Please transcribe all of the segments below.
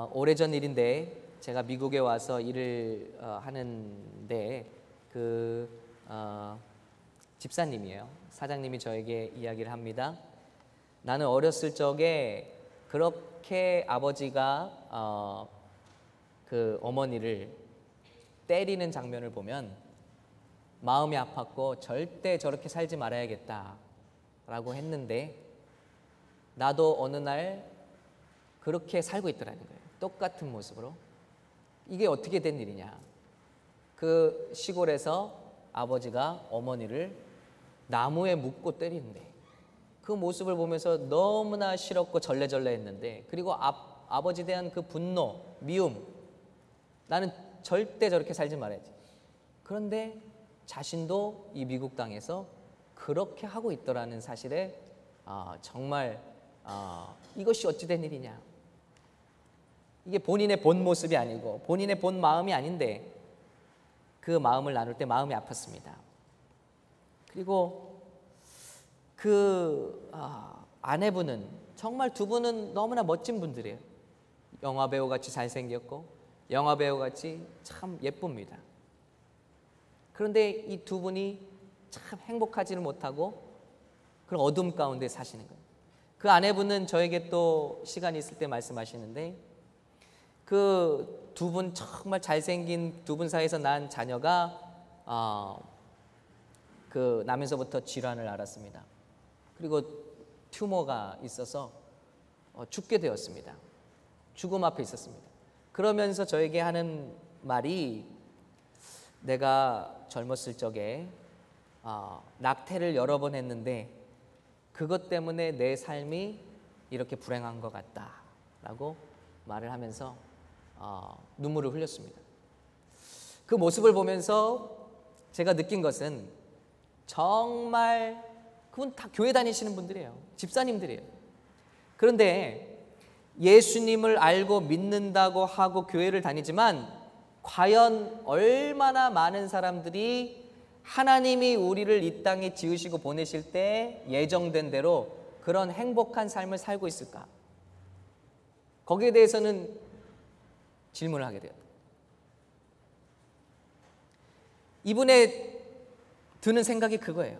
오래전 일인데 제가 미국에 와서 일을 하는데 집사님이에요. 사장님이 저에게 이야기를 합니다. 나는 어렸을 적에 그렇게 아버지가 그 어머니를 때리는 장면을 보면 마음이 아팠고 절대 저렇게 살지 말아야겠다라고 했는데 나도 어느 날 그렇게 살고 있더라는 거예요. 똑같은 모습으로. 이게 어떻게 된 일이냐. 그 시골에서 아버지가 어머니를 나무에 묶고 때리는데 그 모습을 보면서 너무나 싫었고 절레절레 했는데, 그리고 아버지에 대한 그 분노, 미움, 나는 절대 저렇게 살지 말아야지. 그런데 자신도 이 미국 땅에서 그렇게 하고 있더라는 사실에 정말 이것이 어찌 된 일이냐. 이게 본인의 본 모습이 아니고 본인의 본 마음이 아닌데 그 마음을 나눌 때 마음이 아팠습니다. 그리고 그 아내분은 정말 두 분은 너무나 멋진 분들이에요. 영화배우같이 잘생겼고 영화배우같이 참 예쁩니다. 그런데 이 두 분이 참 행복하지는 못하고 그런 어둠 가운데 사시는 거예요. 그 아내분은 저에게 또 시간이 있을 때 말씀하시는데 그 두 분 정말 잘생긴 두 분 사이에서 난 자녀가 그 나면서부터 질환을 앓았습니다. 그리고 튜머가 있어서 죽게 되었습니다. 죽음 앞에 있었습니다. 그러면서 저에게 하는 말이, 내가 젊었을 적에 낙태를 여러 번 했는데 그것 때문에 내 삶이 이렇게 불행한 것 같다라고 말을 하면서 눈물을 흘렸습니다. 그 모습을 보면서 제가 느낀 것은 정말 그분 다 교회 다니시는 분들이에요. 집사님들이에요. 그런데 예수님을 알고 믿는다고 하고 교회를 다니지만 과연 얼마나 많은 사람들이 하나님이 우리를 이 땅에 지으시고 보내실 때 예정된 대로 그런 행복한 삶을 살고 있을까? 거기에 대해서는 질문을 하게 되었다. 이분의 드는 생각이 그거예요.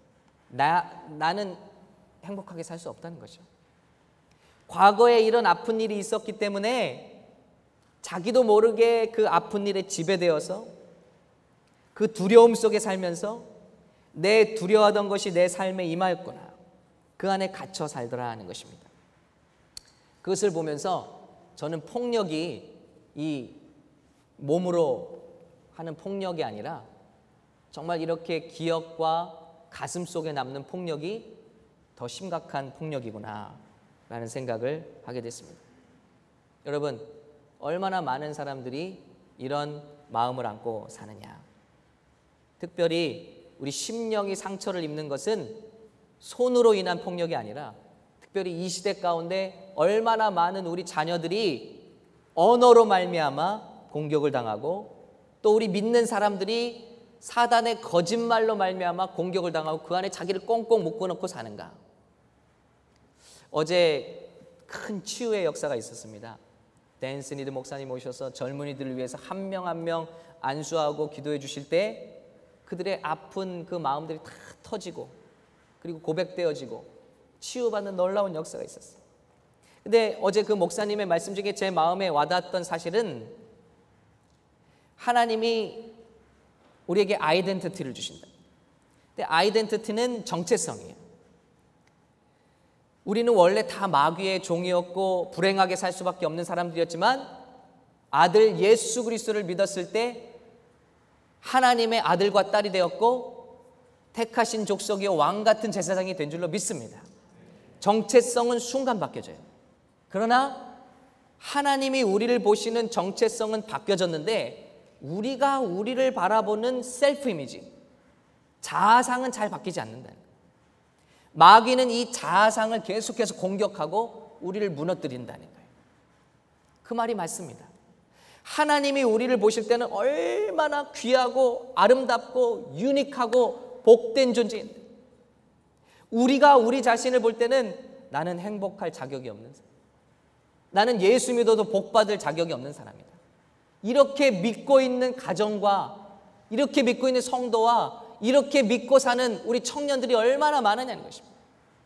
나는 행복하게 살 수 없다는 거죠. 과거에 이런 아픈 일이 있었기 때문에 자기도 모르게 그 아픈 일에 지배되어서 그 두려움 속에 살면서 내 두려워하던 것이 내 삶에 임하였구나, 그 안에 갇혀 살더라 하는 것입니다. 그것을 보면서 저는 폭력이 이 몸으로 하는 폭력이 아니라 정말 이렇게 기억과 가슴 속에 남는 폭력이 더 심각한 폭력이구나 라는 생각을 하게 됐습니다. 여러분, 얼마나 많은 사람들이 이런 마음을 안고 사느냐. 특별히 우리 심령이 상처를 입는 것은 손으로 인한 폭력이 아니라 특별히 이 시대 가운데 얼마나 많은 우리 자녀들이 언어로 말미암아 공격을 당하고 또 우리 믿는 사람들이 사단의 거짓말로 말미암아 공격을 당하고 그 안에 자기를 꽁꽁 묶어놓고 사는가. 어제 큰 치유의 역사가 있었습니다. 댄 스니드 목사님 오셔서 젊은이들을 위해서 한 명 한 명 안수하고 기도해 주실 때 그들의 아픈 그 마음들이 다 터지고 그리고 고백되어지고 치유받는 놀라운 역사가 있었어요. 근데 어제 그 목사님의 말씀 중에 제 마음에 와닿았던 사실은 하나님이 우리에게 아이덴티티를 주신다. 근데 아이덴티티는 정체성이에요. 우리는 원래 다 마귀의 종이었고 불행하게 살 수밖에 없는 사람들이었지만 아들 예수 그리스도를 믿었을 때 하나님의 아들과 딸이 되었고 택하신 족속이요 왕 같은 제사장이 된 줄로 믿습니다. 정체성은 순간 바뀌어져요. 그러나 하나님이 우리를 보시는 정체성은 바뀌어졌는데 우리가 우리를 바라보는 셀프 이미지, 자아상은 잘 바뀌지 않는다. 마귀는 이 자아상을 계속해서 공격하고 우리를 무너뜨린다는 거예요. 그 말이 맞습니다. 하나님이 우리를 보실 때는 얼마나 귀하고 아름답고 유니크하고 복된 존재인데 우리가 우리 자신을 볼 때는 나는 행복할 자격이 없는 사람, 나는 예수 믿어도 복받을 자격이 없는 사람이다. 이렇게 믿고 있는 가정과 이렇게 믿고 있는 성도와 이렇게 믿고 사는 우리 청년들이 얼마나 많으냐는 것입니다.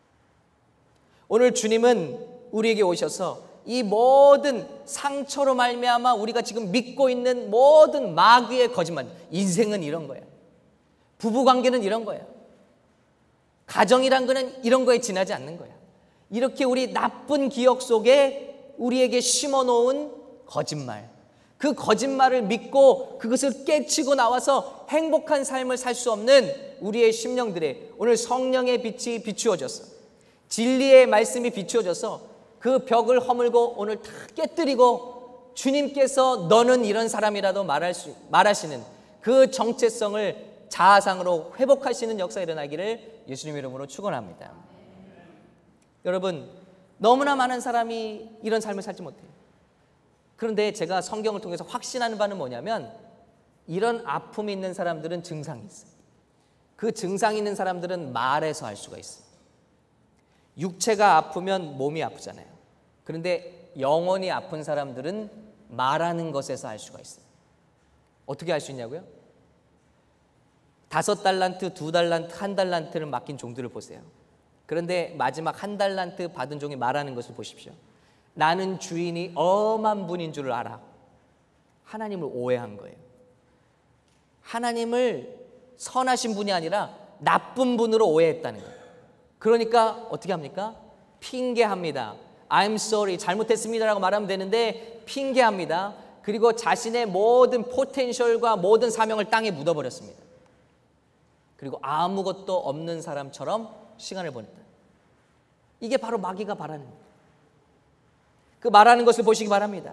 오늘 주님은 우리에게 오셔서 이 모든 상처로 말미암아 우리가 지금 믿고 있는 모든 마귀의 거짓말, 인생은 이런 거야, 부부관계는 이런 거야, 가정이란 거는 이런 거에 지나지 않는 거야, 이렇게 우리 나쁜 기억 속에 우리에게 심어놓은 거짓말, 그 거짓말을 믿고 그것을 깨치고 나와서 행복한 삶을 살 수 없는 우리의 심령들에 오늘 성령의 빛이 비추어져서, 진리의 말씀이 비추어져서 그 벽을 허물고 오늘 다 깨뜨리고 주님께서 너는 이런 사람이라도 말하시는 그 정체성을 자아상으로 회복하시는 역사가 일어나기를 예수님 이름으로 축원합니다. 여러분, 너무나 많은 사람이 이런 삶을 살지 못해요. 그런데 제가 성경을 통해서 확신하는 바는 뭐냐면, 이런 아픔이 있는 사람들은 증상이 있어요. 그 증상이 있는 사람들은 말해서 알 수가 있어요. 육체가 아프면 몸이 아프잖아요. 그런데 영혼이 아픈 사람들은 말하는 것에서 알 수가 있어요. 어떻게 알 수 있냐고요? 5달란트, 2달란트, 1달란트를 맡긴 종들을 보세요. 그런데 마지막 1달란트 받은 종이 말하는 것을 보십시오. 나는 주인이 엄한 분인 줄 알아. 하나님을 오해한 거예요. 하나님을 선하신 분이 아니라 나쁜 분으로 오해했다는 거예요. 그러니까 어떻게 합니까? 핑계합니다. I'm sorry, 잘못했습니다라고 말하면 되는데 핑계합니다. 그리고 자신의 모든 포텐셜과 모든 사명을 땅에 묻어버렸습니다. 그리고 아무것도 없는 사람처럼 시간을 보냈다. 이게 바로 마귀가 바라는 거예요. 그 말하는 것을 보시기 바랍니다.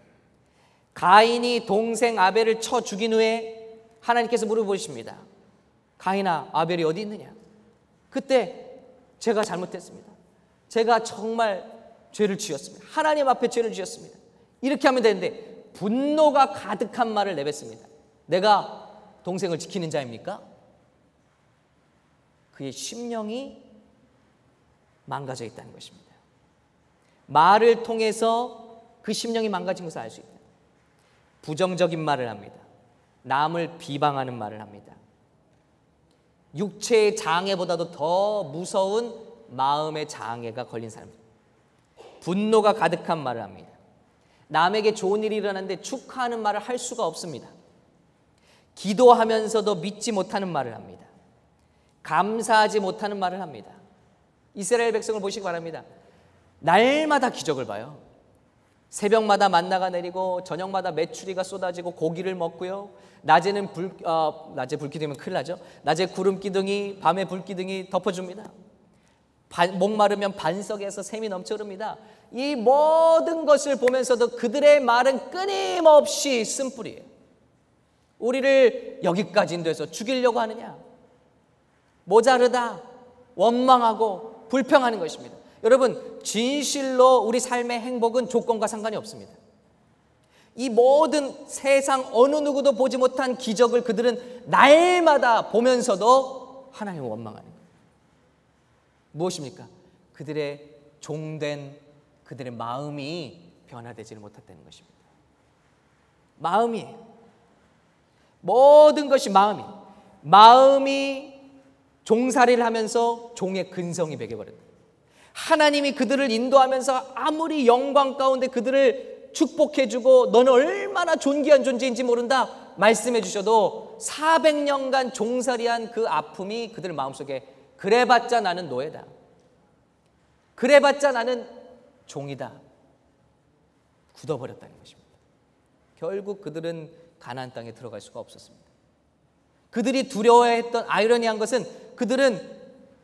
가인이 동생 아벨을 쳐 죽인 후에 하나님께서 물어보십니다. 가인아, 아벨이 어디 있느냐? 그때 제가 잘못했습니다. 제가 정말 죄를 지었습니다. 하나님 앞에 죄를 지었습니다. 이렇게 하면 되는데 분노가 가득한 말을 내뱉습니다. 내가 동생을 지키는 자입니까? 그의 심령이 망가져 있다는 것입니다. 말을 통해서 그 심령이 망가진 것을 알 수 있다. 부정적인 말을 합니다. 남을 비방하는 말을 합니다. 육체의 장애보다도 더 무서운 마음의 장애가 걸린 사람들. 분노가 가득한 말을 합니다. 남에게 좋은 일이 일어났는데 축하하는 말을 할 수가 없습니다. 기도하면서도 믿지 못하는 말을 합니다. 감사하지 못하는 말을 합니다. 이스라엘 백성을 보시기 바랍니다. 날마다 기적을 봐요. 새벽마다 만나가 내리고 저녁마다 메추리가 쏟아지고 고기를 먹고요. 낮에는 낮에 불기둥이면 큰일 나죠. 낮에 구름기둥이, 밤에 불기둥이 덮어줍니다. 목마르면 반석에서 샘이 넘쳐 흐릅니다. 이 모든 것을 보면서도 그들의 말은 끊임없이 쓴뿌리예요. 우리를 여기까지 인도해서 죽이려고 하느냐, 모자르다, 원망하고 불평하는 것입니다. 여러분, 진실로 우리 삶의 행복은 조건과 상관이 없습니다. 이 모든 세상 어느 누구도 보지 못한 기적을 그들은 날마다 보면서도 하나님을 원망하는 거예요. 무엇입니까? 그들의 종된 그들의 마음이 변화되지를 못했다는 것입니다. 마음이에요. 모든 것이 마음이에요. 마음이 종살이를 하면서 종의 근성이 배겨버렸다. 하나님이 그들을 인도하면서 아무리 영광 가운데 그들을 축복해주고 너는 얼마나 존귀한 존재인지 모른다 말씀해 주셔도 400년간 종살이한 그 아픔이 그들 마음속에 그래봤자 나는 노예다, 그래봤자 나는 종이다 굳어버렸다는 것입니다. 결국 그들은 가나안 땅에 들어갈 수가 없었습니다. 그들이 두려워했던 아이러니한 것은 그들은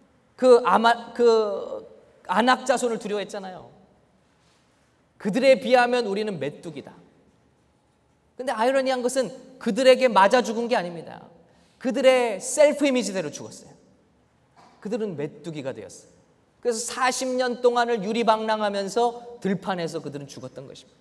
아낙 자손을 두려워했잖아요. 그들에 비하면 우리는 메뚜기다. 근데 아이러니한 것은 그들에게 맞아 죽은 게 아닙니다. 그들의 셀프 이미지대로 죽었어요. 그들은 메뚜기가 되었어요. 그래서 40년 동안을 유리방랑하면서 들판에서 그들은 죽었던 것입니다.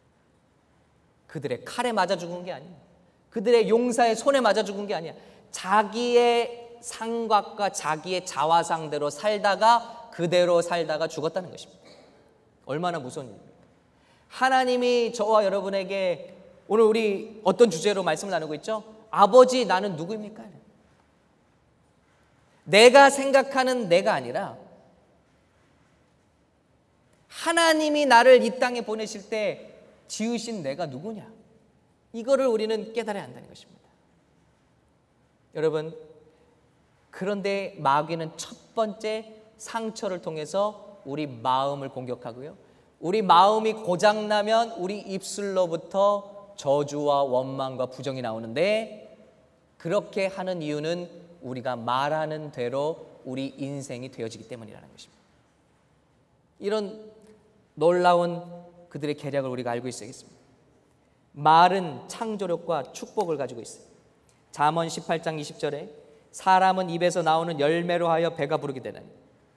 그들의 칼에 맞아 죽은 게 아니에요. 그들의 용사의 손에 맞아 죽은 게 아니야. 자기의 상각과 자기의 자화상대로 살다가 그대로 살다가 죽었다는 것입니다. 얼마나 무서운 일입니까? 하나님이 저와 여러분에게 오늘 우리 어떤 주제로 말씀을 나누고 있죠? 아버지 나는 누구입니까? 내가 생각하는 내가 아니라 하나님이 나를 이 땅에 보내실 때 지으신 내가 누구냐? 이거를 우리는 깨달아야 한다는 것입니다. 여러분, 그런데 마귀는 첫 번째 상처를 통해서 우리 마음을 공격하고요. 우리 마음이 고장나면 우리 입술로부터 저주와 원망과 부정이 나오는데, 그렇게 하는 이유는 우리가 말하는 대로 우리 인생이 되어지기 때문이라는 것입니다. 이런 놀라운 그들의 계략을 우리가 알고 있어야겠습니다. 말은 창조력과 축복을 가지고 있어요. 잠언 18장 20절에 사람은 입에서 나오는 열매로 하여 배가 부르게 되나니,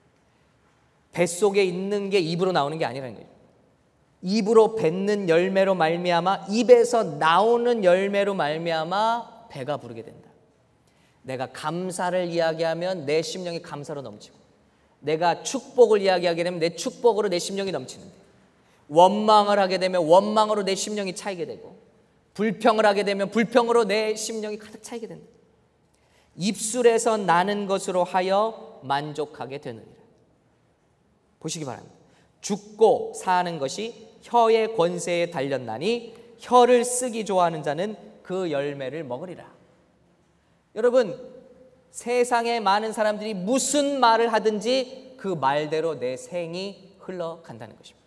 뱃속에 있는 게 입으로 나오는 게 아니라는 거예요. 입으로 뱉는 열매로 말미암아, 입에서 나오는 열매로 말미암아 배가 부르게 된다. 내가 감사를 이야기하면 내 심령이 감사로 넘치고, 내가 축복을 이야기하게 되면 내 축복으로 내 심령이 넘치는데, 원망을 하게 되면 원망으로 내 심령이 차이게 되고, 불평을 하게 되면 불평으로 내 심령이 가득 차이게 된다. 입술에서 나는 것으로 하여 만족하게 되느니라. 보시기 바랍니다. 죽고 사는 것이 혀의 권세에 달렸나니 혀를 쓰기 좋아하는 자는 그 열매를 먹으리라. 여러분, 세상에 많은 사람들이 무슨 말을 하든지 그 말대로 내 생이 흘러간다는 것입니다.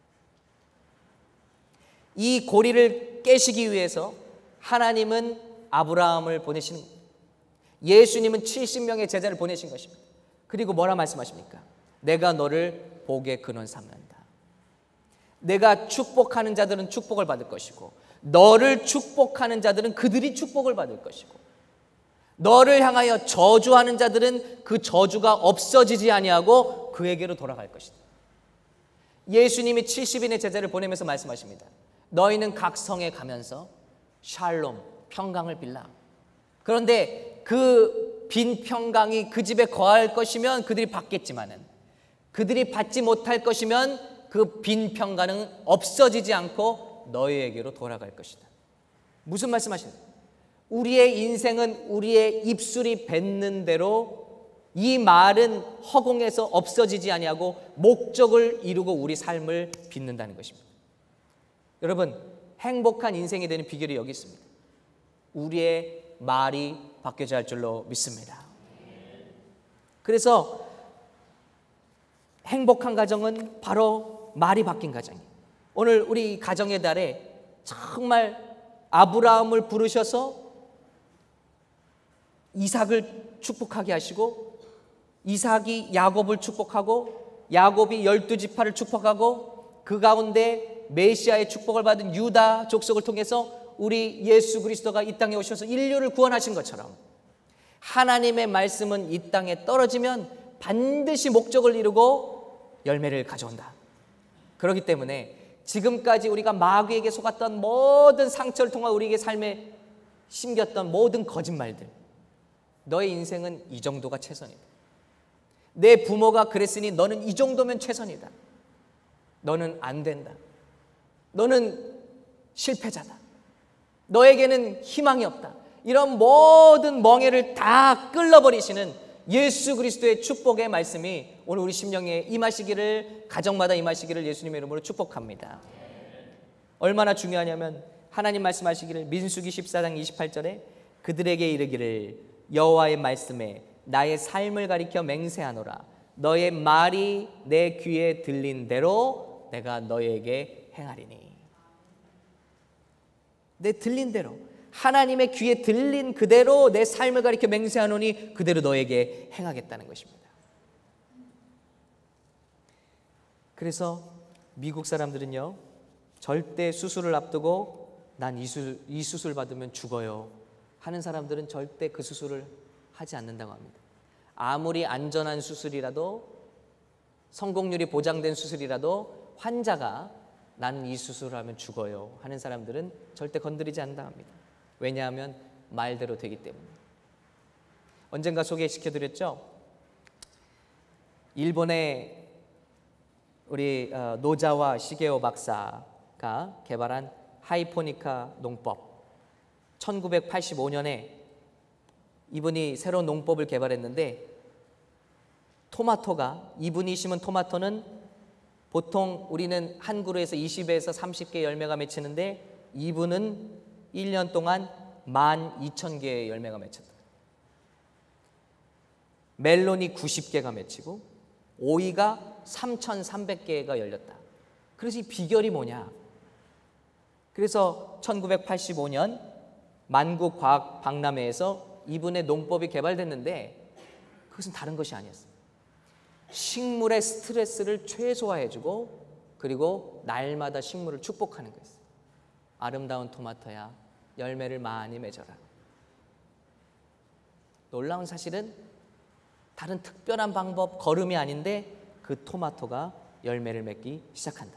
이 고리를 깨시기 위해서 하나님은 아브라함을 보내시는 겁니다. 예수님은 70명의 제자를 보내신 것입니다. 그리고 뭐라 말씀하십니까? 내가 너를 복의 근원 삼는다. 내가 축복하는 자들은 축복을 받을 것이고, 너를 축복하는 자들은 그들이 축복을 받을 것이고, 너를 향하여 저주하는 자들은 그 저주가 없어지지 아니하고 그에게로 돌아갈 것이다. 예수님이 70인의 제자를 보내면서 말씀하십니다. 너희는 각 성에 가면서 샬롬, 평강을 빌라. 그런데 그 빈 평강이 그 집에 거할 것이면 그들이 받겠지만은, 그들이 받지 못할 것이면 그 빈 평강은 없어지지 않고 너희에게로 돌아갈 것이다. 무슨 말씀하시는 거예요? 우리의 인생은 우리의 입술이 뱉는 대로, 이 말은 허공에서 없어지지 아니하고 목적을 이루고 우리 삶을 빚는다는 것입니다. 여러분, 행복한 인생이 되는 비결이 여기 있습니다. 우리의 말이 바뀌어야 할 줄로 믿습니다. 그래서 행복한 가정은 바로 말이 바뀐 가정이에요. 오늘 우리 가정의 달에 정말 아브라함을 부르셔서 이삭을 축복하게 하시고, 이삭이 야곱을 축복하고, 야곱이 12지파를 축복하고, 그 가운데 메시아의 축복을 받은 유다 족속을 통해서 우리 예수 그리스도가 이 땅에 오셔서 인류를 구원하신 것처럼, 하나님의 말씀은 이 땅에 떨어지면 반드시 목적을 이루고 열매를 가져온다. 그렇기 때문에 지금까지 우리가 마귀에게 속았던 모든 상처를 통해 우리에게 삶에 심겼던 모든 거짓말들, 너의 인생은 이 정도가 최선이다. 내 부모가 그랬으니 너는 이 정도면 최선이다. 너는 안 된다. 너는 실패자다. 너에게는 희망이 없다. 이런 모든 멍에를 다 끌어버리시는 예수 그리스도의 축복의 말씀이 오늘 우리 심령에 임하시기를, 가정마다 임하시기를 예수님의 이름으로 축복합니다. 얼마나 중요하냐면 하나님 말씀하시기를 민수기 14장 28절에 그들에게 이르기를 여호와의 말씀에 나의 삶을 가리켜 맹세하노라. 너의 말이 내 귀에 들린 대로 내가 너에게 행하리니. 내 들린 대로, 하나님의 귀에 들린 그대로 내 삶을 가리켜 맹세하노니 그대로 너에게 행하겠다는 것입니다. 그래서 미국 사람들은요, 절대 수술을 앞두고 난 이 수술 받으면 죽어요 하는 사람들은 절대 그 수술을 하지 않는다고 합니다. 아무리 안전한 수술이라도, 성공률이 보장된 수술이라도 환자가 나는 이 수술을 하면 죽어요 하는 사람들은 절대 건드리지 않는다고 합니다. 왜냐하면 말대로 되기 때문에. 언젠가 소개시켜드렸죠. 일본의 우리 노자와 시게오 박사, 개발한 하이포니카 농법. 1985년에 이분이 새로운 농법을 개발했는데, 이분이 심은 토마토는 보통 우리는 한 그루에서 20에서 30개 열매가 맺히는데, 이분은 1년 동안 12,000개의 열매가 맺혔다. 멜론이 90개가 맺히고 오이가 3,300개가 열렸다. 그래서 이 비결이 뭐냐? 그래서 1985년 만국과학박람회에서 이분의 농법이 개발됐는데, 그것은 다른 것이 아니었어요. 식물의 스트레스를 최소화해주고, 그리고 날마다 식물을 축복하는 거였어요. 아름다운 토마토야, 열매를 많이 맺어라. 놀라운 사실은 다른 특별한 방법, 걸음이 아닌데 그 토마토가 열매를 맺기 시작한다.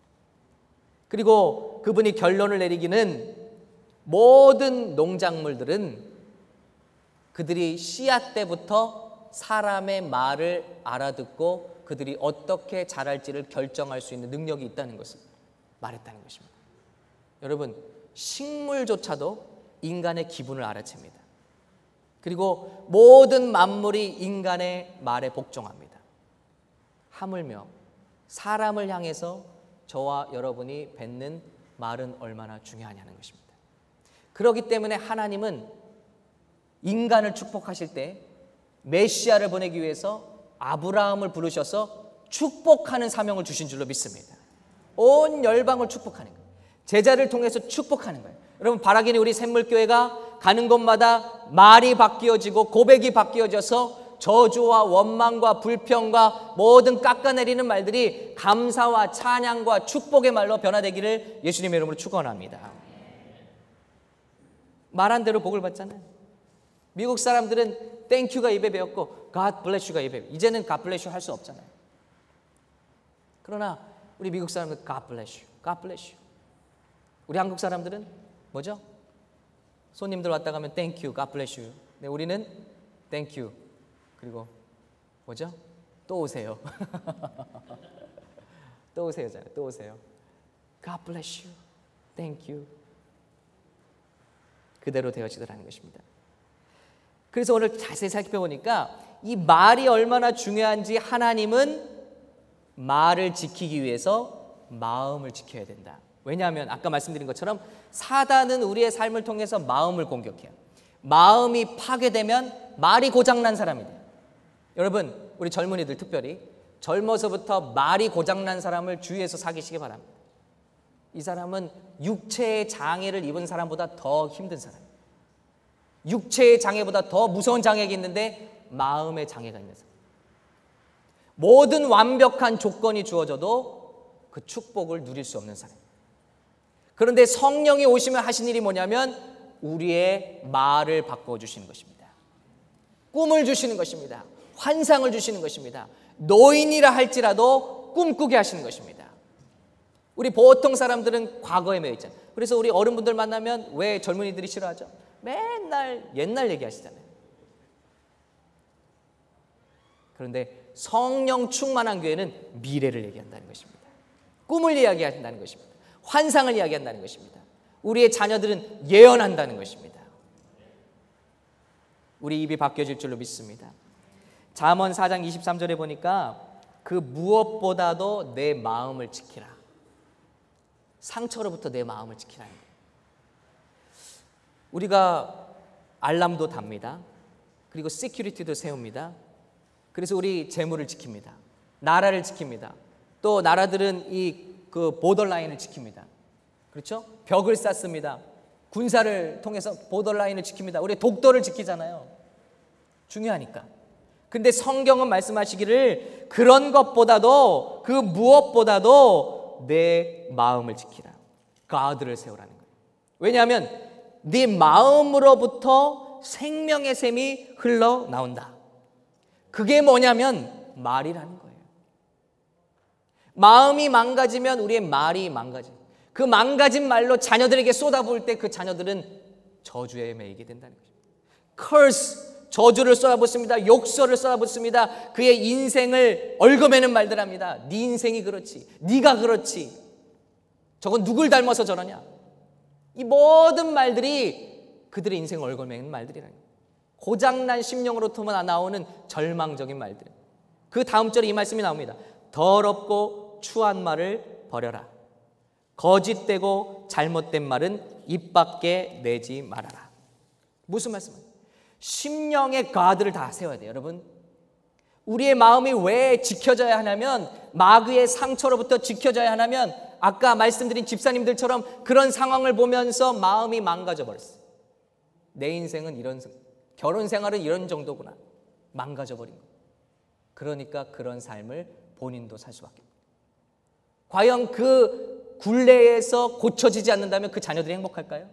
그리고 그분이 결론을 내리기는, 모든 농작물들은 그들이 씨앗 때부터 사람의 말을 알아듣고 그들이 어떻게 자랄지를 결정할 수 있는 능력이 있다는 것을 말했다는 것입니다. 여러분, 식물조차도 인간의 기분을 알아챕니다. 그리고 모든 만물이 인간의 말에 복종합니다. 하물며 사람을 향해서 저와 여러분이 뱉는 말은 얼마나 중요하냐는 것입니다. 그렇기 때문에 하나님은 인간을 축복하실 때 메시아를 보내기 위해서 아브라함을 부르셔서 축복하는 사명을 주신 줄로 믿습니다. 온 열방을 축복하는 거예요. 제자를 통해서 축복하는 거예요. 여러분, 바라기는 우리 샘물교회가 가는 곳마다 말이 바뀌어지고 고백이 바뀌어져서 저주와 원망과 불평과 모든 깎아내리는 말들이 감사와 찬양과 축복의 말로 변화되기를 예수님의 이름으로 축원합니다. 말한 대로 복을 받잖아요. 미국 사람들은 땡큐가 입에 배웠고 God bless you가 입에, 이제는 God bless you 할 수 없잖아요. 그러나 우리 미국 사람들은 God bless you, God bless you. 우리 한국 사람들은 뭐죠? 손님들 왔다 가면 Thank you, God bless you. 네, 우리는 Thank you. 그리고 뭐죠? 또 오세요. 또 오세요잖아요. 또 오세요. God bless you, Thank you. 그대로 되어지더라는 것입니다. 그래서 오늘 자세히 살펴보니까 이 말이 얼마나 중요한지, 하나님은 말을 지키기 위해서 마음을 지켜야 된다. 왜냐하면 아까 말씀드린 것처럼 사단은 우리의 삶을 통해서 마음을 공격해요. 마음이 파괴되면 말이 고장난 사람이 돼요. 여러분, 우리 젊은이들 특별히 젊어서부터 말이 고장난 사람을 주위에서 사귀시기 바랍니다. 이 사람은 육체의 장애를 입은 사람보다 더 힘든 사람, 육체의 장애보다 더 무서운 장애가 있는데 마음의 장애가 있는 사람. 모든 완벽한 조건이 주어져도 그 축복을 누릴 수 없는 사람. 그런데 성령이 오시면 하신 일이 뭐냐면 우리의 말을 바꿔주시는 것입니다. 꿈을 주시는 것입니다. 환상을 주시는 것입니다. 노인이라 할지라도 꿈꾸게 하시는 것입니다. 우리 보통 사람들은 과거에 매여 있잖아요. 그래서 우리 어른분들 만나면 왜 젊은이들이 싫어하죠? 맨날 옛날 얘기하시잖아요. 그런데 성령 충만한 교회는 미래를 얘기한다는 것입니다. 꿈을 이야기한다는 것입니다. 환상을 이야기한다는 것입니다. 우리의 자녀들은 예언한다는 것입니다. 우리 입이 바뀌어질 줄로 믿습니다. 잠언 4장 23절에 보니까 그 무엇보다도 내 마음을 지키라. 상처로부터 내 마음을 지키라는 거예요. 우리가 알람도 답니다. 그리고 시큐리티도 세웁니다. 그래서 우리 재물을 지킵니다. 나라를 지킵니다. 또 나라들은 그 보더라인을 지킵니다. 그렇죠? 벽을 쌓습니다. 군사를 통해서 보더라인을 지킵니다. 우리 독도를 지키잖아요. 중요하니까. 근데 성경은 말씀하시기를 그런 것보다도, 그 무엇보다도 내 마음을 지키라. 가드를 세우라는 거예요. 왜냐하면 네 마음으로부터 생명의 샘이 흘러나온다. 그게 뭐냐면 말이라는 거예요. 마음이 망가지면 우리의 말이 망가져요. 그 망가진 말로 자녀들에게 쏟아부을 때 그 자녀들은 저주에 매이게 된다는 거죠. curse, 저주를 쏟아붓습니다. 욕설을 쏟아붓습니다. 그의 인생을 얽어매는 말들 합니다. 네 인생이 그렇지, 네가 그렇지. 저건 누굴 닮아서 저러냐? 이 모든 말들이 그들의 인생을 얽어매는 말들이라는 거예요. 고장난 심령으로부터 나오는 절망적인 말들. 그 다음 절에 이 말씀이 나옵니다. 더럽고 추한 말을 버려라. 거짓되고 잘못된 말은 입 밖에 내지 말아라. 무슨 말씀이에요? 심령의 가드를 다 세워야 돼요. 여러분, 우리의 마음이 왜 지켜져야 하냐면, 마귀의 상처로부터 지켜져야 하냐면, 아까 말씀드린 집사님들처럼 그런 상황을 보면서 마음이 망가져 버렸어요. 내 인생은 이런, 결혼 생활은 이런 정도구나. 망가져 버린 거예요. 그러니까 그런 삶을 본인도 살 수밖에 없어요. 과연 그 굴레에서 고쳐지지 않는다면 그 자녀들이 행복할까요?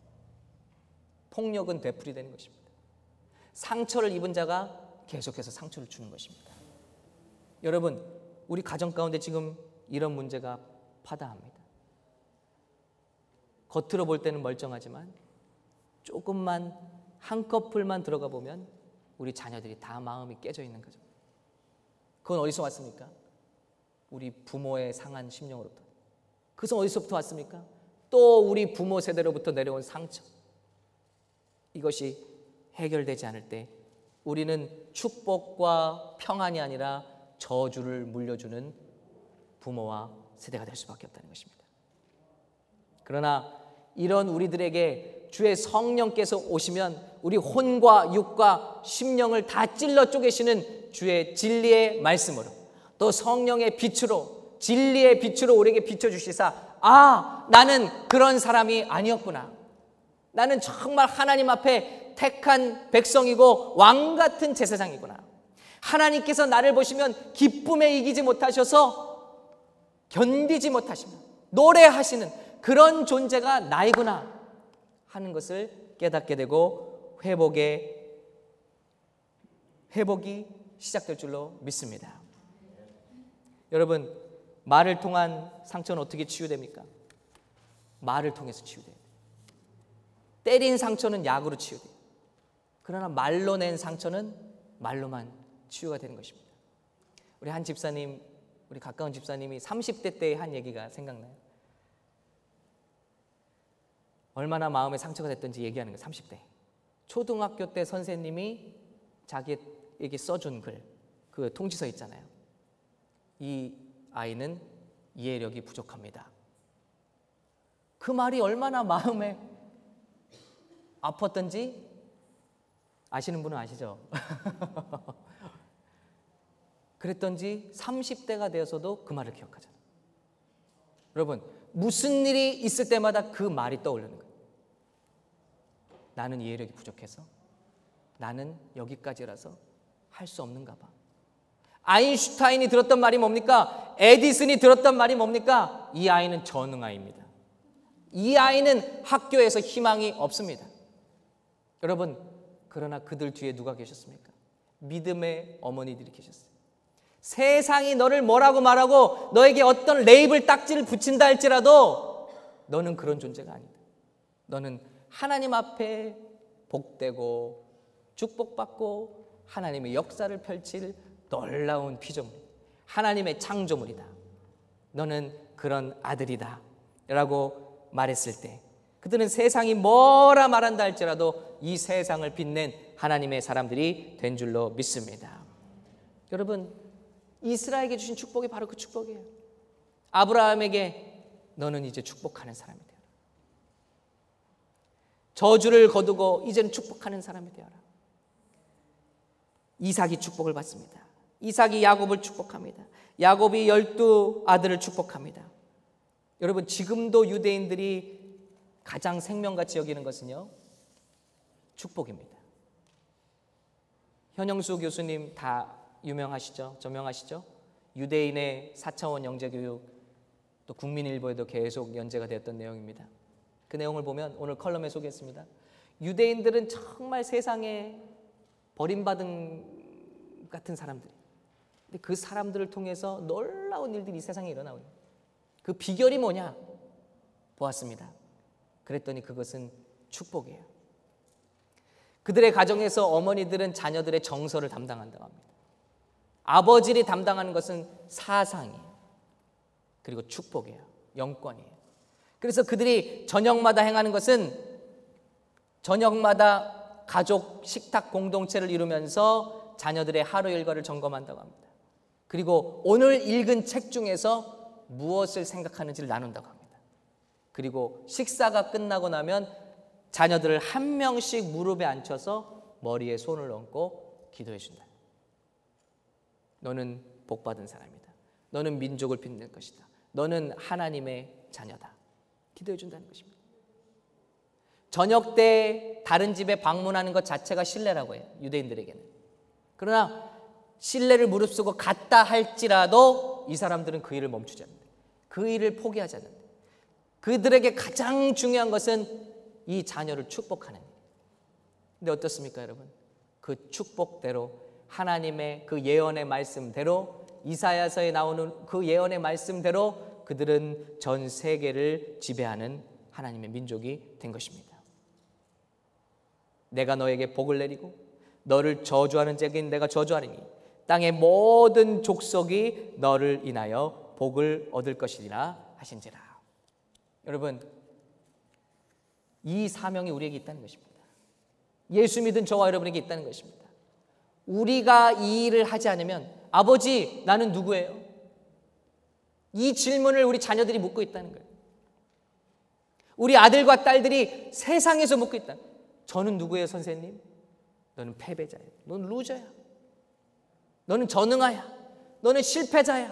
폭력은 되풀이되는 것입니다. 상처를 입은 자가 계속해서 상처를 주는 것입니다. 여러분, 우리 가정 가운데 지금 이런 문제가 파다합니다. 겉으로 볼 때는 멀쩡하지만 조금만 한꺼풀만 들어가 보면 우리 자녀들이 다 마음이 깨져 있는 거죠. 그건 어디서 왔습니까? 우리 부모의 상한 심령으로부터. 그것은 어디서부터 왔습니까? 또 우리 부모 세대로부터 내려온 상처. 이것이 해결되지 않을 때 우리는 축복과 평안이 아니라 저주를 물려주는 부모와 세대가 될 수밖에 없다는 것입니다. 그러나 이런 우리들에게 주의 성령께서 오시면 우리 혼과 육과 심령을 다 찔러 쪼개시는 주의 진리의 말씀으로, 또 성령의 빛으로, 진리의 빛으로 우리에게 비춰주시사, 아, 나는 그런 사람이 아니었구나. 나는 정말 하나님 앞에 택한 백성이고 왕 같은 제사장이구나. 하나님께서 나를 보시면 기쁨에 이기지 못하셔서 견디지 못하시면 노래하시는 그런 존재가 나이구나 하는 것을 깨닫게 되고 회복이 시작될 줄로 믿습니다. 여러분, 말을 통한 상처는 어떻게 치유됩니까? 말을 통해서 치유돼요. 때린 상처는 약으로 치유돼요. 그러나 말로 낸 상처는 말로만 치유가 되는 것입니다. 우리 한 집사님, 우리 가까운 집사님이 30대 때의 한 얘기가 생각나요. 얼마나 마음에 상처가 됐던지 얘기하는 거예요. 30대. 초등학교 때 선생님이 자기에게 써준 글, 그 통지서 있잖아요. 이 아이는 이해력이 부족합니다. 그 말이 얼마나 마음에 아팠던지 아시는 분은 아시죠? 그랬던지 30대가 되어서도 그 말을 기억하잖아요. 여러분, 무슨 일이 있을 때마다 그 말이 떠오르는 거예요. 나는 이해력이 부족해서, 나는 여기까지라서 할 수 없는가 봐. 아인슈타인이 들었던 말이 뭡니까? 에디슨이 들었던 말이 뭡니까? 이 아이는 전능아이입니다. 이 아이는 학교에서 희망이 없습니다. 여러분, 그러나 그들 뒤에 누가 계셨습니까? 믿음의 어머니들이 계셨어요. 세상이 너를 뭐라고 말하고 너에게 어떤 레이블 딱지를 붙인다 할지라도 너는 그런 존재가 아니다. 너는 하나님 앞에 복되고 축복받고 하나님의 역사를 펼칠 놀라운 피조물, 하나님의 창조물이다. 너는 그런 아들이다 라고 말했을 때 그들은 세상이 뭐라 말한다 할지라도 이 세상을 빛낸 하나님의 사람들이 된 줄로 믿습니다. 여러분, 이스라엘에게 주신 축복이 바로 그 축복이에요. 아브라함에게 너는 이제 축복하는 사람이 되어라. 저주를 거두고 이제는 축복하는 사람이 되어라. 이삭이 축복을 받습니다. 이삭이 야곱을 축복합니다. 야곱이 12 아들을 축복합니다. 여러분, 지금도 유대인들이 가장 생명같이 여기는 것은요, 축복입니다. 현영수 교수님 다 유명하시죠? 저명하시죠? 유대인의 4차원 영재교육, 또 국민일보에도 계속 연재가 되었던 내용입니다. 그 내용을 보면 오늘 컬럼에 소개했습니다. 유대인들은 정말 세상에 버림받은 같은 사람들. 근데 그 사람들을 통해서 놀라운 일들이 이 세상에 일어나고 있는 그 비결이 뭐냐? 보았습니다. 그랬더니 그것은 축복이에요. 그들의 가정에서 어머니들은 자녀들의 정서를 담당한다고 합니다. 아버지들이 담당하는 것은 사상이에요. 그리고 축복이에요. 영권이에요. 그래서 그들이 저녁마다 행하는 것은 저녁마다 가족 식탁 공동체를 이루면서 자녀들의 하루 일과를 점검한다고 합니다. 그리고 오늘 읽은 책 중에서 무엇을 생각하는지를 나눈다고 합니다. 그리고 식사가 끝나고 나면 자녀들을 한 명씩 무릎에 앉혀서 머리에 손을 얹고 기도해 준다. 너는 복받은 사람이다. 너는 민족을 빛낼 것이다. 너는 하나님의 자녀다. 기도해 준다는 것입니다. 저녁 때 다른 집에 방문하는 것 자체가 신뢰라고 해요. 유대인들에게는. 그러나 신뢰를 무릅쓰고 갔다 할지라도 이 사람들은 그 일을 멈추지 않는다. 그 일을 포기하지 않는다. 그들에게 가장 중요한 것은 이 자녀를 축복하는 일. 근데 어떻습니까, 여러분? 그 축복대로 하나님의 그 예언의 말씀대로 이사야서에 나오는 그 예언의 말씀대로 그들은 전 세계를 지배하는 하나님의 민족이 된 것입니다. 내가 너에게 복을 내리고 너를 저주하는 자에게는 내가 저주하리니 땅의 모든 족속이 너를 인하여 복을 얻을 것이리라 하신지라. 여러분, 이 사명이 우리에게 있다는 것입니다. 예수 믿은 저와 여러분에게 있다는 것입니다. 우리가 이 일을 하지 않으면 아버지, 나는 누구예요? 이 질문을 우리 자녀들이 묻고 있다는 거예요. 우리 아들과 딸들이 세상에서 묻고 있다. 저는 누구예요, 선생님? 너는 패배자야. 너는 루저야. 너는 전능하야. 너는 실패자야.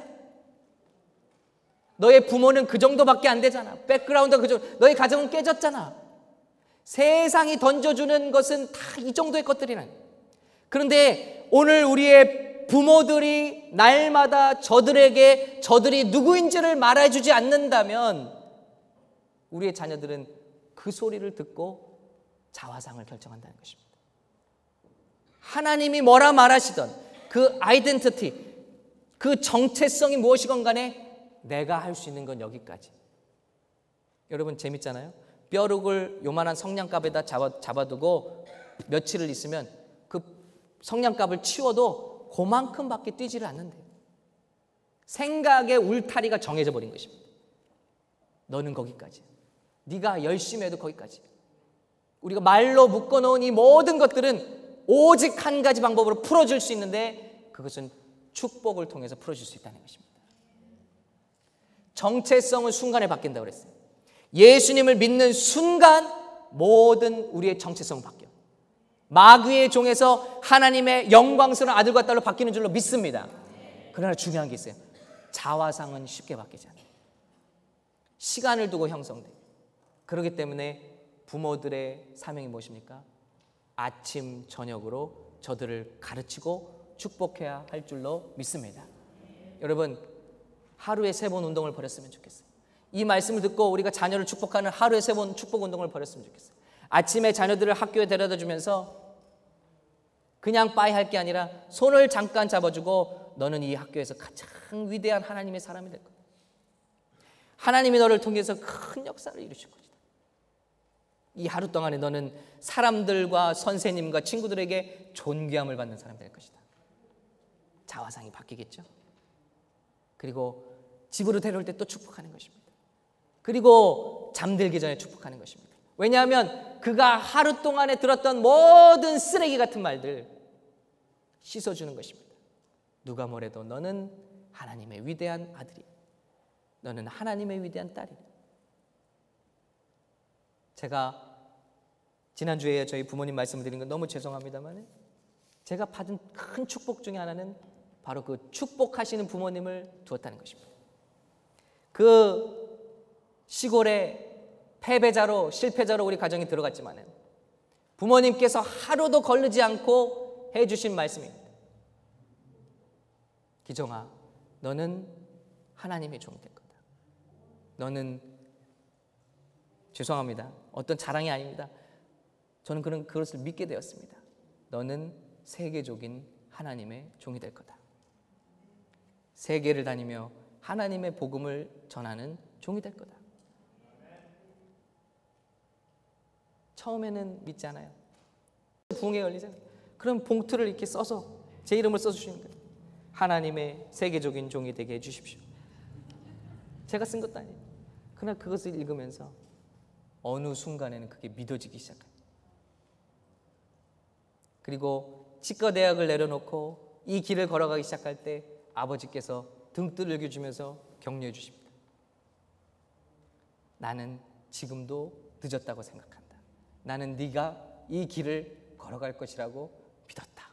너의 부모는 그 정도밖에 안 되잖아. 백그라운드가 그 정도. 너의 가정은 깨졌잖아. 세상이 던져주는 것은 다 이 정도의 것들이란. 그런데 오늘 우리의 부모들이 날마다 저들에게 저들이 누구인지를 말해주지 않는다면 우리의 자녀들은 그 소리를 듣고 자화상을 결정한다는 것입니다. 하나님이 뭐라 말하시던 그 아이덴티티, 그 정체성이 무엇이건 간에 내가 할 수 있는 건 여기까지. 여러분 재밌잖아요. 뼈룩을 요만한 성냥갑에다 잡아두고 며칠을 있으면 그 성냥갑을 치워도 그만큼밖에 뛰지를 않는데요. 생각의 울타리가 정해져 버린 것입니다. 너는 거기까지. 네가 열심히 해도 거기까지. 우리가 말로 묶어놓은 이 모든 것들은 오직 한 가지 방법으로 풀어줄 수 있는데 그것은 축복을 통해서 풀어줄 수 있다는 것입니다. 정체성은 순간에 바뀐다고 그랬어요. 예수님을 믿는 순간 모든 우리의 정체성은 바뀌어요. 마귀의 종에서 하나님의 영광스러운 아들과 딸로 바뀌는 줄로 믿습니다. 그러나 중요한 게 있어요. 자화상은 쉽게 바뀌지 않아요. 시간을 두고 형성돼요. 그렇기 때문에 부모들의 사명이 무엇입니까? 아침 저녁으로 저들을 가르치고 축복해야 할 줄로 믿습니다. 여러분, 하루에 3번 운동을 벌였으면 좋겠어요. 이 말씀을 듣고 우리가 자녀를 축복하는 하루에 3번 축복 운동을 벌였으면 좋겠어요. 아침에 자녀들을 학교에 데려다 주면서 그냥 빠이 할 게 아니라 손을 잠깐 잡아주고 너는 이 학교에서 가장 위대한 하나님의 사람이 될 거다. 하나님이 너를 통해서 큰 역사를 이루실 것이다. 이 하루 동안에 너는 사람들과 선생님과 친구들에게 존귀함을 받는 사람이 될 것이다. 자화상이 바뀌겠죠. 그리고 집으로 데려올 때 또 축복하는 것입니다. 그리고 잠들기 전에 축복하는 것입니다. 왜냐하면 그가 하루 동안에 들었던 모든 쓰레기 같은 말들 씻어주는 것입니다. 누가 뭐래도 너는 하나님의 위대한 아들이야. 너는 하나님의 위대한 딸이야. 제가 지난주에 저희 부모님 말씀을 드린 건 너무 죄송합니다만 제가 받은 큰 축복 중에 하나는 바로 그 축복하시는 부모님을 두었다는 것입니다. 그 시골에 패배자로 실패자로 우리 가정이 들어갔지만 부모님께서 하루도 거르지 않고 해주신 말씀입니다. 기정아, 너는 하나님의 종이 될 거다. 너는 죄송합니다. 어떤 자랑이 아닙니다. 저는 그것을 믿게 되었습니다. 너는 세계적인 하나님의 종이 될 거다. 세계를 다니며 하나님의 복음을 전하는 종이 될 거다. 처음에는 믿지 않아요. 부흥에 열리잖아요. 그럼 봉투를 이렇게 써서 제 이름을 써주시는 거예요. 하나님의 세계적인 종이 되게 해주십시오. 제가 쓴 것도 아니에요. 그러나 그것을 읽으면서 어느 순간에는 그게 믿어지기 시작합니다. 그리고 치과 대학을 내려놓고 이 길을 걸어가기 시작할 때 아버지께서 등 두들겨주면서 격려해 주십니다. 나는 지금도 늦었다고 생각한다. 나는 네가 이 길을 걸어갈 것이라고 믿었다.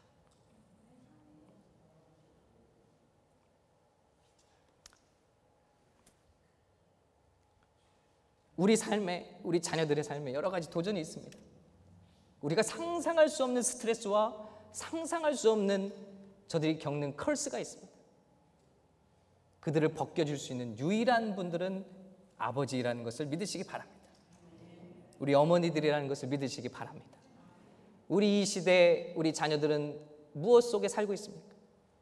우리 삶에, 우리 자녀들의 삶에 여러 가지 도전이 있습니다. 우리가 상상할 수 없는 스트레스와 상상할 수 없는 저들이 겪는 컬스가 있습니다. 그들을 벗겨줄 수 있는 유일한 분들은 아버지라는 것을 믿으시기 바랍니다. 우리 어머니들이라는 것을 믿으시기 바랍니다. 우리 이 시대 우리 자녀들은 무엇 속에 살고 있습니까?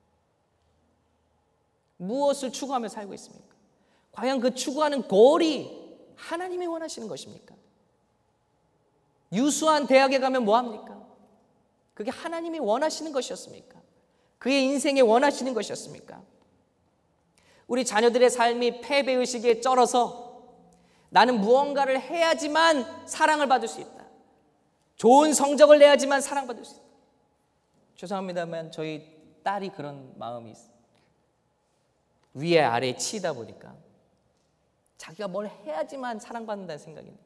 무엇을 추구하며 살고 있습니까? 과연 그 추구하는 골이 하나님이 원하시는 것입니까? 유수한 대학에 가면 뭐합니까? 그게 하나님이 원하시는 것이었습니까? 그의 인생에 원하시는 것이었습니까? 우리 자녀들의 삶이 패배의식에 쩔어서 나는 무언가를 해야지만 사랑을 받을 수 있다. 좋은 성적을 내야지만 사랑받을 수 있다. 죄송합니다만 저희 딸이 그런 마음이 있어요. 위에 아래에 치이다 보니까 자기가 뭘 해야지만 사랑받는다는 생각입니다.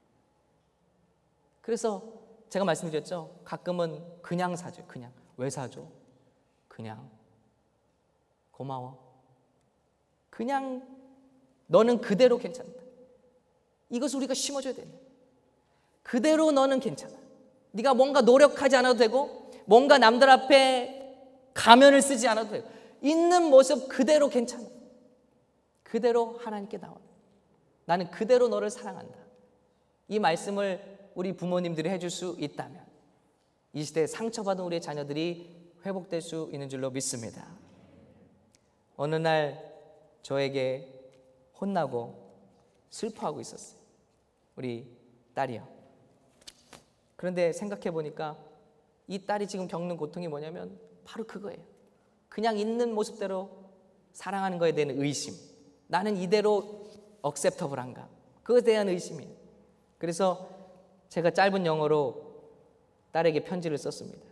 그래서 제가 말씀드렸죠. 가끔은 그냥 사줘요. 그냥. 왜 사줘? 그냥. 고마워. 그냥 너는 그대로 괜찮다. 이것을 우리가 심어줘야 돼요. 그대로 너는 괜찮아. 네가 뭔가 노력하지 않아도 되고 뭔가 남들 앞에 가면을 쓰지 않아도 되고 있는 모습 그대로 괜찮아. 그대로 하나님께 나와. 나는 그대로 너를 사랑한다. 이 말씀을 우리 부모님들이 해줄 수 있다면 이 시대에 상처받은 우리의 자녀들이 회복될 수 있는 줄로 믿습니다. 어느 날 저에게 혼나고 슬퍼하고 있었어요. 우리 딸이요. 그런데 생각해 보니까 이 딸이 지금 겪는 고통이 뭐냐면 바로 그거예요. 그냥 있는 모습대로 사랑하는 거에 대한 의심. 나는 이대로 acceptable한가? 그것에 대한 의심이에요. 그래서 제가 짧은 영어로 딸에게 편지를 썼습니다.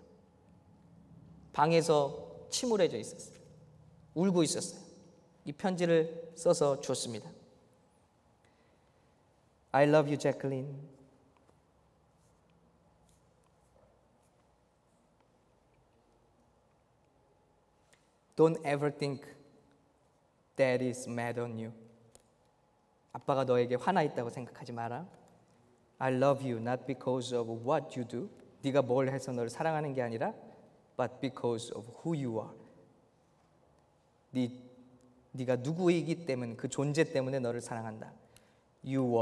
방에서 침울해져 있었어요. 울고 있었어요. 이 편지를 써서 줬습니다. I love you, Jacqueline. Don't ever think Dad is mad on you. 아빠가 너에게 화나 있다고 생각하지 마라. I love you not because of what you do. 네가 뭘 해서 너를 사랑하는 게 아니라 but because of who you are. 네가 누구이기 때문에 그 존재 때문에 너를 사랑한다. You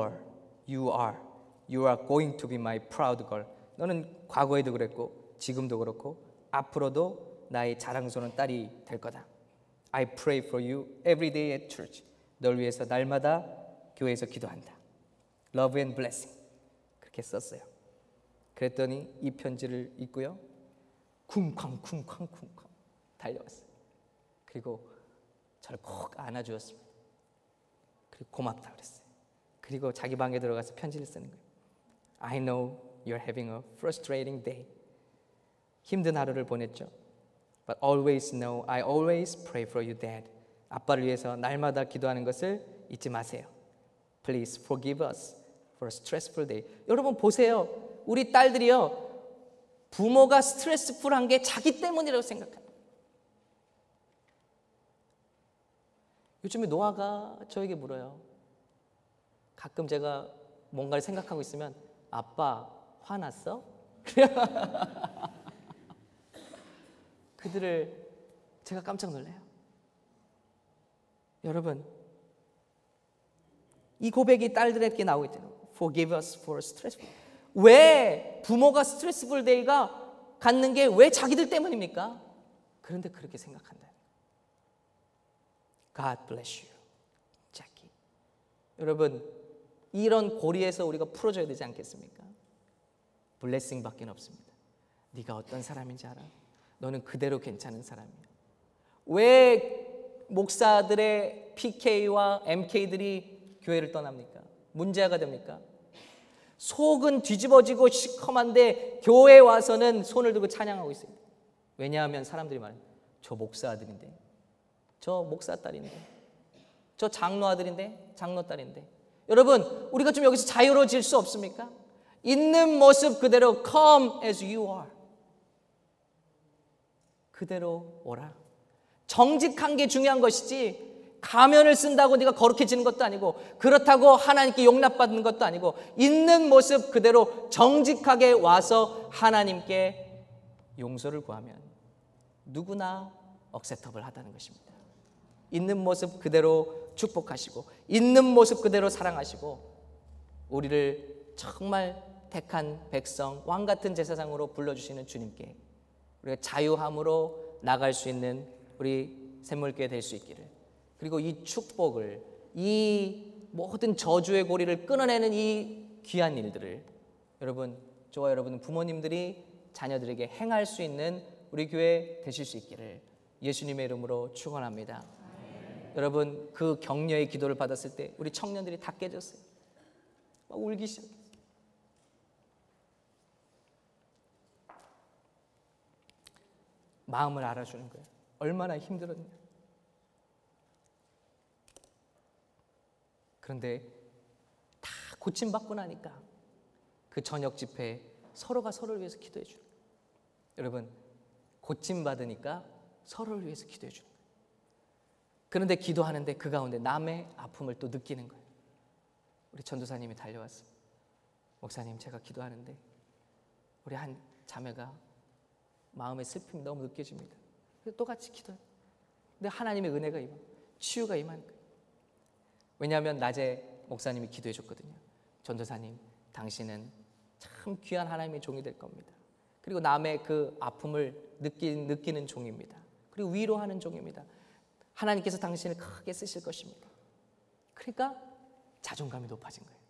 are going to be my proud girl. 너는 과거에도 그랬고 지금도 그렇고 앞으로도 나의 자랑스러운 딸이 될 거다. I pray for you every day at church. 널 위해서 날마다 교회에서 기도한다. Love and blessing. 그렇게 썼어요. 그랬더니 이 편지를 읽고요. 쿵쾅 달려왔어요. 그리고 저를 꼭 안아주었습니다. 그리고 고맙다 그랬어요. 그리고 자기 방에 들어가서 편지를 쓰는 거예요. I know you're having a frustrating day. 힘든 하루를 보냈죠. But always know I always pray for you, Dad. 아빠를 위해서 날마다 기도하는 것을 잊지 마세요. Please forgive us for a stressful day. 여러분 보세요. 우리 딸들이요. 부모가 스트레스풀한 게 자기 때문이라고 생각합니다. 요즘에 노아가 저에게 물어요. 가끔 제가 뭔가를 생각하고 있으면 아빠 화났어? 그들을 제가 깜짝 놀라요. 여러분 이 고백이 딸들에게 나오고 있대요. Forgive us for stressful. 왜 부모가 스트레스풀 데이가 갖는 게 왜 자기들 때문입니까? 그런데 그렇게 생각한다. God bless you, Jackie. 여러분 이런 고리에서 우리가 풀어줘야 되지 않겠습니까? 블레싱밖에 없습니다. 네가 어떤 사람인지 알아? 너는 그대로 괜찮은 사람이야. 왜 목사들의 PK와 MK들이 교회를 떠납니까? 문제가 됩니까? 속은 뒤집어지고 시커먼데 교회에 와서는 손을 들고 찬양하고 있어요. 왜냐하면 사람들이 말해요. 저 목사 아들인데, 저 목사 딸인데, 저 장로 아들인데, 장로 딸인데. 여러분, 우리가 좀 여기서 자유로워질 수 없습니까? 있는 모습 그대로 come as you are. 그대로 오라. 정직한 게 중요한 것이지 가면을 쓴다고 네가 거룩해지는 것도 아니고 그렇다고 하나님께 용납받는 것도 아니고 있는 모습 그대로 정직하게 와서 하나님께 용서를 구하면 누구나 억셉터블 하다는 것입니다. 있는 모습 그대로 축복하시고 있는 모습 그대로 사랑하시고 우리를 정말 택한 백성 왕같은 제사장으로 불러주시는 주님께 우리가 자유함으로 나갈 수 있는 우리 샘물교회 될 수 있기를, 그리고 이 축복을, 이 모든 저주의 고리를 끊어내는 이 귀한 일들을 여러분, 저와 여러분 부모님들이 자녀들에게 행할 수 있는 우리 교회 되실 수 있기를 예수님의 이름으로 축원합니다. 여러분, 그 격려의 기도를 받았을 때 우리 청년들이 다 깨졌어요. 막 울기 시작했어요. 마음을 알아주는 거예요. 얼마나 힘들었냐. 그런데 다 고침받고 나니까 그 저녁 집회에 서로가 서로를 위해서 기도해 주는 거예요. 여러분, 고침받으니까 서로를 위해서 기도해 주는 거예요. 그런데 기도하는데 그 가운데 남의 아픔을 또 느끼는 거예요. 우리 전도사님이 달려왔어요. 목사님, 제가 기도하는데 우리 한 자매가 마음의 슬픔이 너무 느껴집니다. 그래서 또 같이 기도해요. 근데 하나님의 은혜가 임하고 치유가 임하는 거예요. 왜냐하면 낮에 목사님이 기도해 줬거든요. 전도사님, 당신은 참 귀한 하나님의 종이 될 겁니다. 그리고 남의 그 아픔을 느끼는 종입니다. 그리고 위로하는 종입니다. 하나님께서 당신을 크게 쓰실 것입니다. 그러니까 자존감이 높아진 거예요.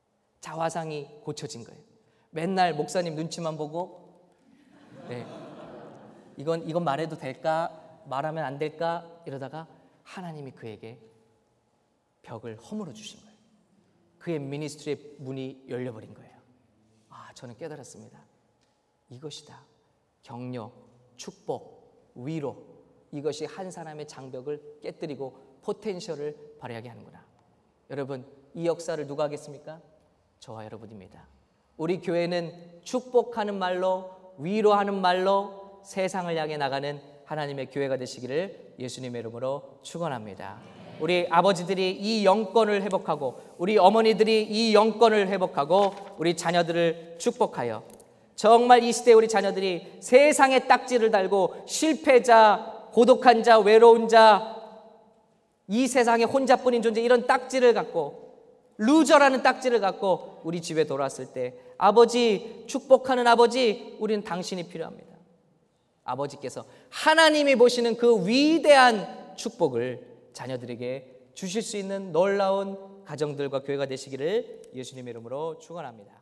자화상이 고쳐진 거예요. 맨날 목사님 눈치만 보고 네, 이건 말해도 될까? 말하면 안 될까? 이러다가 하나님이 그에게 벽을 허물어 주신 거예요. 그의 미니스트리의 문이 열려버린 거예요. 아, 저는 깨달았습니다. 이것이다. 격려, 축복, 위로. 이것이 한 사람의 장벽을 깨뜨리고 포텐셜을 발휘하게 하는구나. 여러분, 이 역사를 누가 하겠습니까? 저와 여러분입니다. 우리 교회는 축복하는 말로, 위로하는 말로 세상을 향해 나가는 하나님의 교회가 되시기를 예수님의 이름으로 축원합니다. 우리 아버지들이 이 영권을 회복하고 우리 어머니들이 이 영권을 회복하고 우리 자녀들을 축복하여 정말 이 시대에 우리 자녀들이 세상에 딱지를 달고 실패자, 고독한 자, 외로운 자, 이 세상에 혼자뿐인 존재, 이런 딱지를 갖고 루저라는 딱지를 갖고 우리 집에 돌아왔을 때 아버지, 축복하는 아버지, 우리는 당신이 필요합니다. 아버지께서 하나님이 보시는 그 위대한 축복을 자녀들에게 주실 수 있는 놀라운 가정들과 교회가 되시기를 예수님의 이름으로 축원합니다.